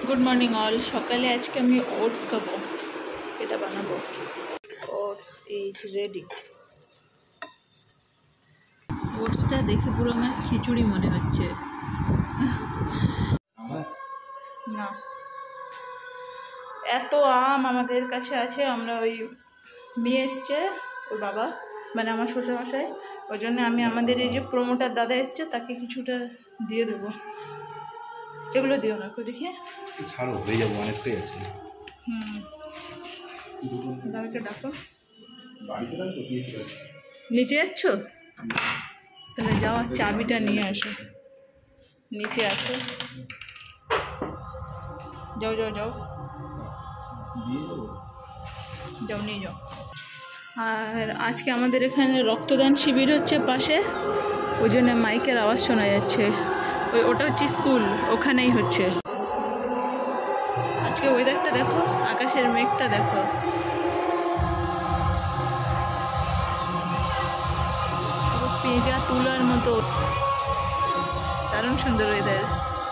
Good morning all. সকালে আজকে আমি ওটস খাবো, এটা বানাবো। Oats is ready. ওটসটা দেখে পুরো আমার খিচুড়ি মনে হচ্ছে। না, এত আম আমাদের কাছে আছে, আমরা ওই নিয়ে এসছে ওর বাবা, মানে আমার শ্বশুরমশাই, ওই জন্য আমি আমাদের এই যে প্রমোটার দাদা এসছে তাকে কিছুটা দিয়ে দেবো। এগুলো দিও না, কেউ দেখি ছাড়ো, হয়ে যাবো, অনেকটাই আছে। দাদাকে ডাকো। নিচে যাচ্ছ? তাহলে যাও, চাবিটা নিয়ে আসো। নিচে আসো, যাও যাও যাও যাও, নিয়ে যাও। আর আজকে আমাদের এখানে রক্তদান শিবির হচ্ছে পাশে, ওই জন্য মাইকের আওয়াজ শোনা যাচ্ছে। ওটা হচ্ছে স্কুল, ওখানেই হচ্ছে। আজকে ওয়েদারটা দেখো, আকাশের মেঘটা দেখো, পেঁজা তুলার মতো, দারুণ সুন্দর ওয়েদার।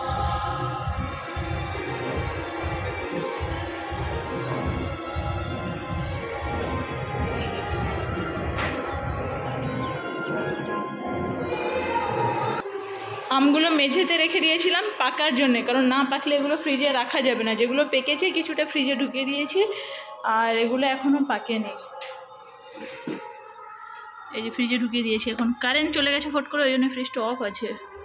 আমগুলো মেঝেতে রেখে দিয়েছিলাম পাকার জন্য, কারণ না পাকলে এগুলো ফ্রিজে রাখা যাবে না। যেগুলো পেকেছে কিছুটা ফ্রিজে ঢুকিয়ে দিয়েছি, আর এগুলো এখনও পাকেনি। এই যে ফ্রিজে ঢুকিয়ে দিয়েছি, এখন কারেন্ট চলে গেছে ফট করে, ওই জন্য ফ্রিজটা অফ আছে।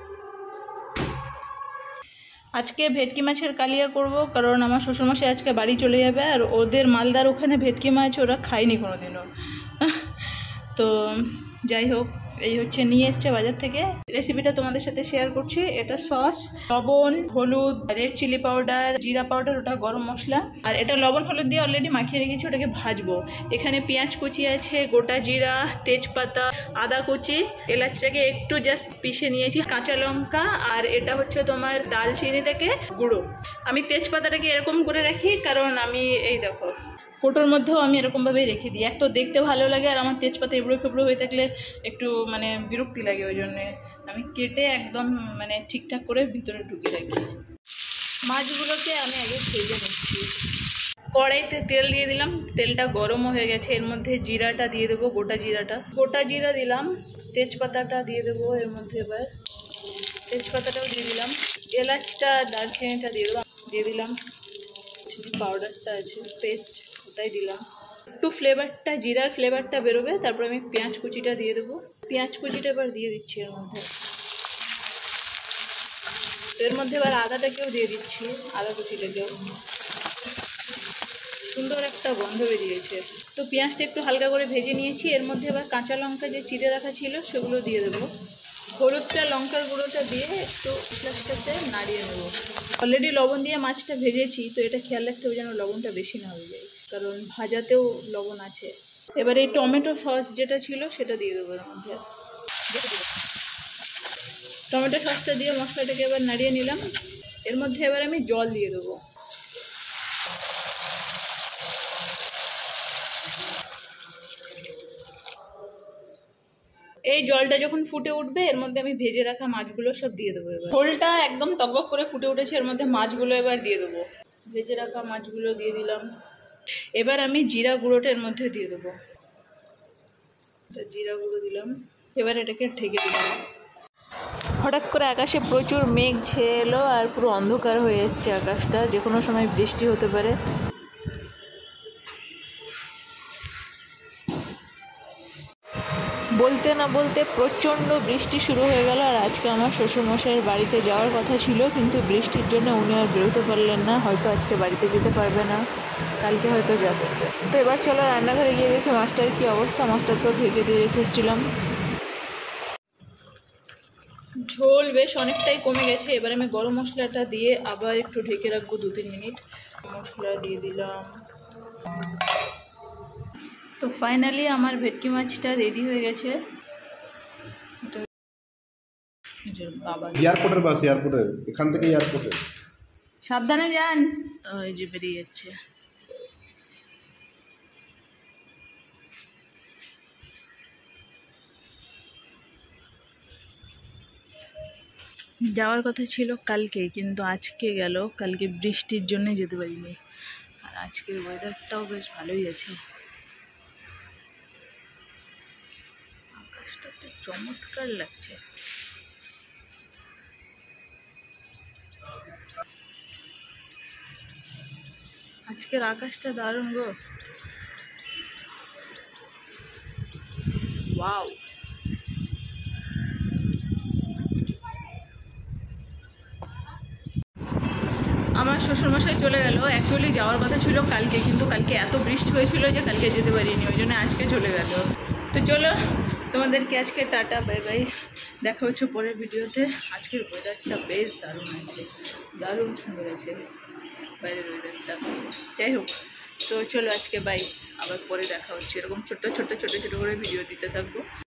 আজকে ভেটকি মাছের কালিয়া করব, কারণ আমার শ্বশুরমশাই আজকে বাড়ি চলে যাবে, আর ওদের মালদার ওখানে ভেটকি মাছ ওরা খায়নি কোনোদিনও। তো যাই হোক, এই হচ্ছে নিয়ে এসছে বাজার থেকে। রেসিপিটা তোমাদের সাথে শেয়ার করছি। এটা সস, লবণ, হলুদ, রেড চিলি পাউডার, জিরা পাউডার, ওটা গরম মশলা, আর এটা লবণ হলুদ দিয়ে অলরেডি মাখিয়ে রেখেছি, ওটাকে ভাজবো। এখানে পেঁয়াজ কুচি আছে, গোটা জিরা, তেজপাতা, আদা কুচি, এলাচটাকে একটু জাস্ট পিষে নিয়েছি, কাঁচা লঙ্কা, আর এটা হচ্ছে তোমার দালচিনিটাকে গুঁড়ো। আমি তেজপাতাটাকে এরকম করে রাখি, কারণ আমি এই দেখো কোটোর মধ্যেও আমি এরকমভাবেই রেখে দিই। এক তো দেখতে ভালো লাগে, আর আমার তেজপাতা এবড়ো খেবড়ো হয়ে থাকলে একটু মানে বিরক্তি লাগে, ওই জন্যে আমি কেটে একদম মানে ঠিকঠাক করে ভিতরে ঢুকিয়ে রাখি। মাছগুলোকে আমি আগে ভেজে নিচ্ছি। কড়াইতে তেল দিয়ে দিলাম, তেলটা গরমও হয়ে গেছে। এর মধ্যে জিরাটা দিয়ে দেবো, গোটা জিরা দিলাম, তেজপাতাটা দিয়ে দেবো এর মধ্যে। এবার তেজপাতাটাও দিয়ে দিলাম, এলাচটা দারচিনিটা দিয়ে দিলাম, চিলি পাউডারটা আছে পেস্ট, ওটাই দিলাম। একটু ফ্লেভারটা, জিরার ফ্লেভারটা বেরোবে, তারপর আমি পেঁয়াজ কুচিটা দিয়ে দেবো। পেঁয়াজ কুচিটা এবার দিয়ে দিচ্ছি এর মধ্যে। তো এর মধ্যে এবার আদাটাকেও দিয়ে দিচ্ছি, আদা কুচিটাকেও। সুন্দর একটা গন্ধ বেরিয়েছে। তো পেঁয়াজটা একটু হালকা করে ভেজে নিয়েছি। এর মধ্যে এবার কাঁচা লঙ্কা যে চিড়ে রাখা ছিল সেগুলো দিয়ে দেবো। হলুদটা, লঙ্কার গুঁড়োটা দিয়ে একটু পেঁয়াজটাতে নাড়িয়ে নেবো। অলরেডি লবণ দিয়ে মাছটা ভেজেছি, তো এটা খেয়াল রাখতে হবে যেন লবণটা বেশি না হয়ে যায়, কারণ ভাজাতেও লবণ আছে। এবার এই টমেটো সস যেটা ছিল সেটা দিয়ে দেবো এর মধ্যে। টমেটো সসটা দিয়ে মশলাটাকে এবার নাড়িয়ে নিলাম। এর মধ্যে এবার আমি জল দিয়ে দেবো। এই জলটা যখন ফুটে উঠবে, এর মধ্যে আমি ভেজে রাখা মাছগুলো সব দিয়ে দেবো। এবার ঝোলটা একদম টকবক করে ফুটে উঠেছে, এর মধ্যে মাছগুলো এবার দিয়ে দেবো। ভেজে রাখা মাছগুলো দিয়ে দিলাম। এবার আমি জিরা গুঁড়োটা এর মধ্যে দিয়ে দেবো। জিরা গুঁড়ো দিলাম। এবার এটাকে ঢেকে দিলাম। হঠাৎ করে আকাশে প্রচুর মেঘ ছেয়ে এলো, আর পুরো অন্ধকার হয়ে এসছে আকাশটা, যে কোনো সময় বৃষ্টি হতে পারে। বলতে না বলতে প্রচণ্ড বৃষ্টি শুরু হয়ে গেল। আর আজকে আমার শ্বশুরমশাইয়ের বাড়িতে যাওয়ার কথা ছিল, কিন্তু বৃষ্টির জন্য উনি আর বেরোতে পারলেন না। হয়তো আজকে বাড়িতে যেতে পারবে না, কালকে হয়তো যাবে। তো এবার চলো রান্নাঘরে গিয়ে দেখি মাছটার কী অবস্থা। মাছটাকেও ঢেকে দিয়ে রেখে এসেছিলাম। ঝোল বেশ অনেকটাই কমে গেছে। এবার আমি গরম মশলাটা দিয়ে আবার একটু ঢেকে রাখবো 2-3 মিনিট। মশলা দিয়ে দিলাম। তো ফাইনালি আমার ভেটকি মাছটা রেডি হয়ে গেছে। এয়ারপোর্টের বাস, এয়ারপোর্টের এখান থেকে এয়ারপোর্টে। সাবধানে যান। ওই যে বেরিয়ে যাচ্ছে। যাওয়ার কথা ছিল কালকে, কিন্তু আজকে গেল, কালকে বৃষ্টির জন্য যেতে পারিনি। আর আজকের ওয়েদারটাও বেশ ভালোই আছে, আকাশটা তো চমৎকার লাগছে। আজকের আকাশটা দারুণ গো, ওয়াও। আমার শ্বশুরমশাই চলে গেল, অ্যাকচুয়ালি যাওয়ার কথা ছিল কালকে, কিন্তু কালকে এত বৃষ্টি হয়েছিল যে কালকে যেতে পারিনি, ওই জন্য আজকে চলে গেল। তো চলো তোমাদেরকে আজকে টাটা, বাই বাই, দেখা হচ্ছে পরের ভিডিওতে। আজকের ওয়েদারটা বেশ দারুণ আছে, দারুণ সুন্দর আছে বাইরের ওয়েদারটা। যাই হোক, তো চলো আজকে বাই, আবার পরে দেখা হচ্ছে। এরকম ছোট্ট ছোট্ট ছোটো ছোটো করে ভিডিও দিতে থাকবো।